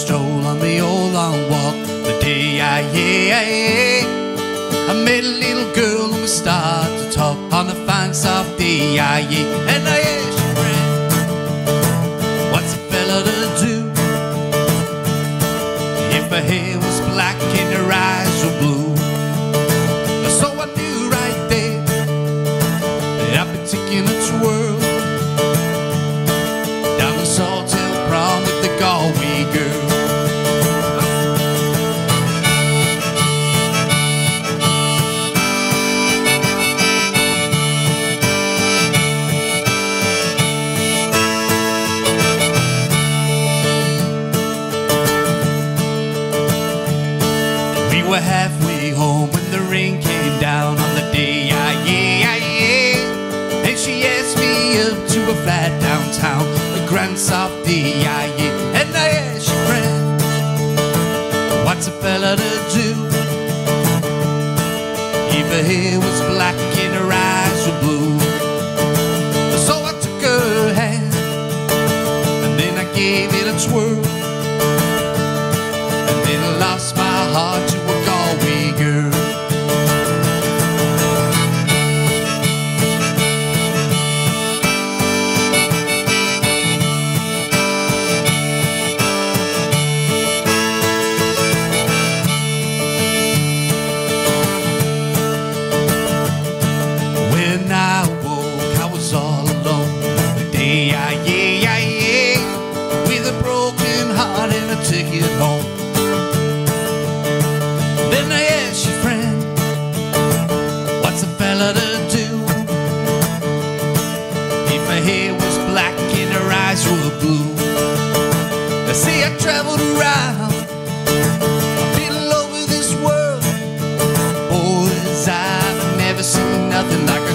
stroll on the old long walk. The day I met a little girl and we started to talk on a fine soft day. And I asked her, friend, what's a fella to do if her hair was black and her eyes were blue? So I knew right there that I'd be taking a twirl down the Sawtail prom with the Galway girl. We were halfway home when the rain came down on the day and she asked me up to a flat downtown, a grand soft day. And I asked her, friend, what's a fella to do if her hair was black and her eyes were blue? So I took her hand and then I gave it a twirl, and then I lost my heart to a Galway girl. When I woke, I was all alone. The day with a broken heart and a ticket home. Then I asked your friend, what's a fella to do if her hair was black and her eyes were blue? They say I traveled around, I've been all over this world. Boys, I've never seen nothing like